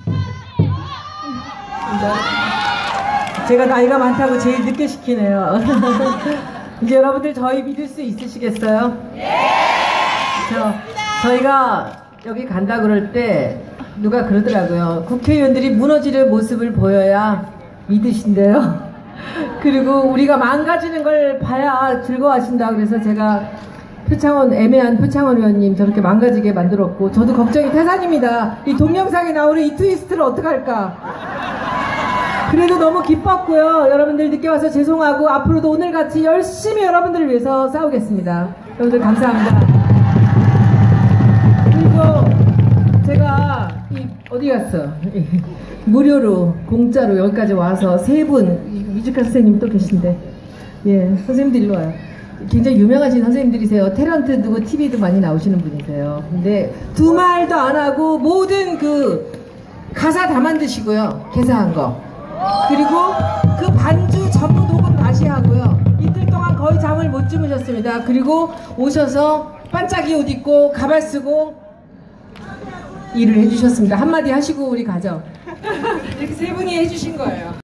제가 나이가 많다고 제일 늦게 시키네요. 이제 여러분들 저희 믿을 수 있으시겠어요? 저희가 여기 간다 그럴 때 누가 그러더라고요. 국회의원들이 무너지는 모습을 보여야 믿으신대요. 그리고 우리가 망가지는 걸 봐야 즐거워하신다. 그래서 제가 애매한 표창원 의원님 저렇게 망가지게 만들었고, 저도 걱정이 태산입니다. 이 동영상에 나오는 이 트위스트를 어떡할까. 그래도 너무 기뻤고요. 여러분들 늦게 와서 죄송하고 앞으로도 오늘같이 열심히 여러분들을 위해서 싸우겠습니다. 여러분들 감사합니다. 그리고 제가 어디 갔어? 무료로 공짜로 여기까지 와서 세 분, 뮤지컬 선생님 또 계신데, 예, 선생님들 일로 와요. 굉장히 유명하신 선생님들이세요. 탤런트 누구 TV도 많이 나오시는 분이세요. 근데 두 말도 안 하고 모든 그 가사 다 만드시고요. 개사한 거. 그리고 그 반주 전부 녹음 다시 하고요. 이틀 동안 거의 잠을 못 주무셨습니다. 그리고 오셔서 반짝이 옷 입고 가발 쓰고 일을 해주셨습니다. 한마디 하시고 우리 가죠. 이렇게 세 분이 해주신 거예요.